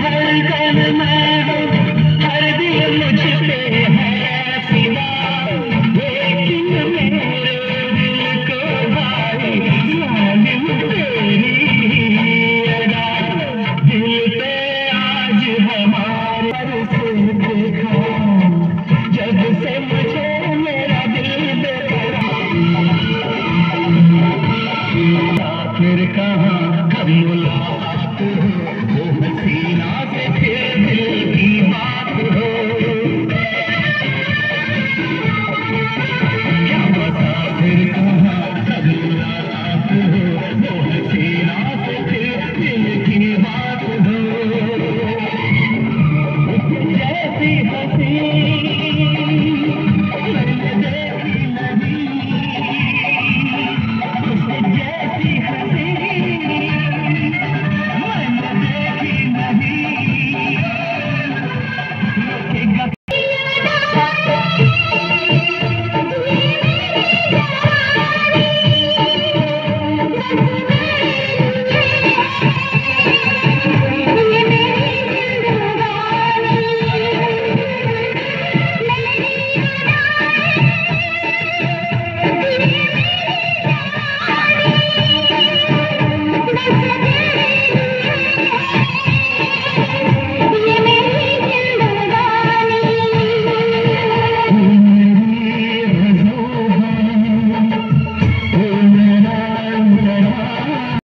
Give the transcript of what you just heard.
धड़कन मैं हूँ, हर दिल मुझ पे है फिदा, लेकिन मेरे दिल को भाई जालिम तेरी अदा। दिल पे आज हमारे से देखा, जब से मुझे मेरा दिल बेकरार। फिर कहाँ कब मुलाकात हो, वो हसीना से फिर दिल की बात हो। क्या बता फिर कहाँ कब मुलाकात हो, वो हसीना से फिर दिल की बात